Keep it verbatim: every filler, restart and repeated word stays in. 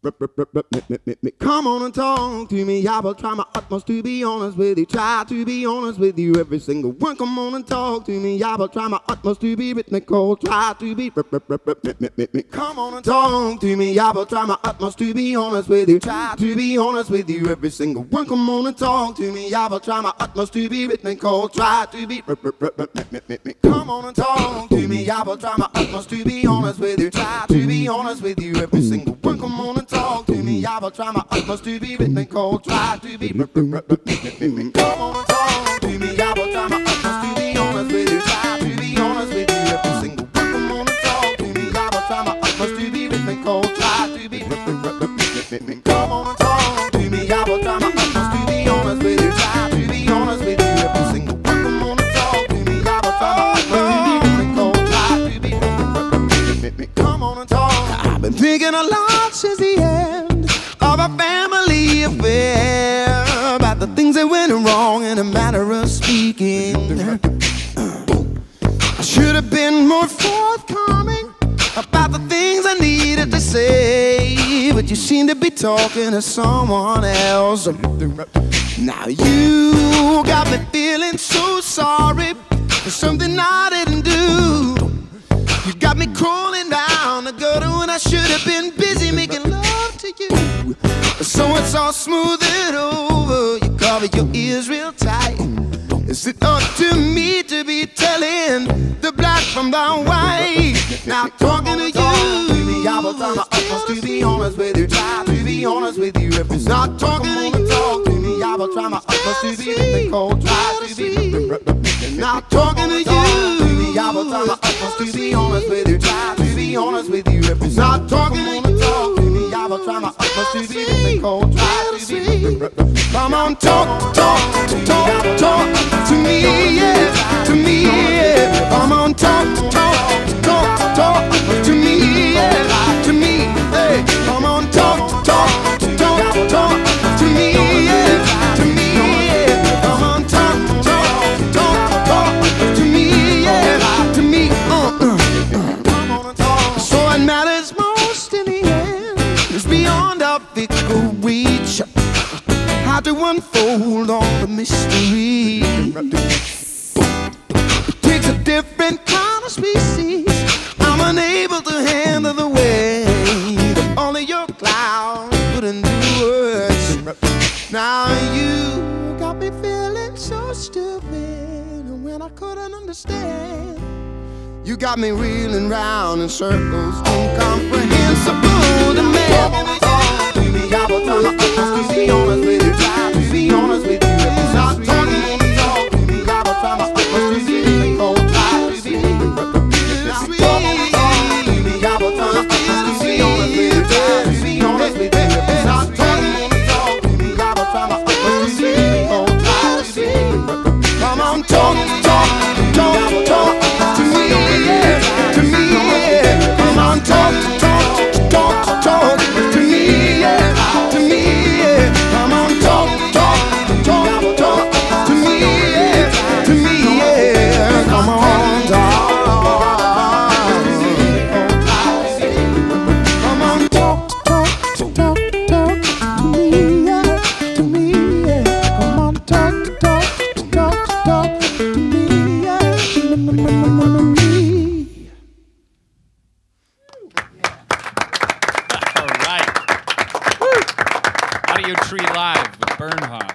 Come on and talk to me. I will try my utmost to be honest with you. Try to be honest with you every single one. Come on and talk to me. I will try my utmost to be rhythmical. Try to be. Come on and talk to me. I will try my utmost to be honest with you. Try to be honest with you every single one. Come on and talk to me. I will try my utmost to be rhythmical. Try to be. Come on and talk to me. I will try my utmost to be honest with you. Try to be honest with you every single one. Come on and talk to me. I will try my utmost to be rhythmical. Try to be. Come on and talk to me. I will try my utmost to be honest with you. Try to be honest with you every single one. Come on and talk to me. I will try my utmost to be rhythmical. Try to be. Come on and talk to me. I will try my utmost to be honest with you. Try to be honest with you every single one. Come on and talk to me. I will try my utmost to be rhythmical. Try to be. Come on and talk. I've been thinking a lot since the end of a family affair, about the things that went wrong in a manner of speaking. I should have been more forthcoming about the things I needed to say, but you seem to be talking to someone else. Now you got me feeling so sorry for something I didn't do. You got me crawling down the gutter when I should have been busy making love to you. So it's all smoothed over. You cover your ears real tight. Is it up to me to be telling the black from the white? Now talking to you, I will try my utmost to be honest with you. Try to be honest with you. If it's not talking to you, talk to me. I will try my utmost to be rhythmical. Try to be. Now talking to you, I will try my utmost to be honest with you. Try to be honest with you. If it's not talking to you, talk to me. I will try my utmost to be rhythmical. Try to be. Come on, talk, talk, talk, talk to me, yeah, to me, yeah. Come on, talk, talk, talk, talk to me, yeah, to me, hey. Come on, talk, talk, talk, talk to me, yeah, to me, yeah. Come on, talk, talk, talk, talk to me, yeah, to me, uh, uh. So what matters most in the end is beyond our physical reach. How to unfold all the mystery. It takes a different kind of species. I'm unable to handle the weight of all of your clouds putting into words. Now you got me feeling so stupid, and when I couldn't understand, you got me reeling round in circles, incomprehensible to me. I will try my utmost to be honest with you. Try to be honest with you. If it's not talking, talk to me. I will try my utmost to be rhythmical. Try to be. Now talking, talk to me. I will try my utmost to be honest with you. Try to be honest with you. If it's not talking, talk to me. I will try my utmost to be rhythmical. Try to be. Come on, talk, talk, talk, talk to me, yeah, to me, yeah. Come on, talk, talk, talk, talk to me, yeah, to me, yeah. Come on, talk, talk, talk, talk to me, yeah, to me, yeah. Come on, talk. Come on, talk, talk, talk, talk to me, yeah, to me, yeah. Come on, talk, talk, talk, talk to me, yeah, to me. All right. Woo. Audio Tree Live with Bernhoff.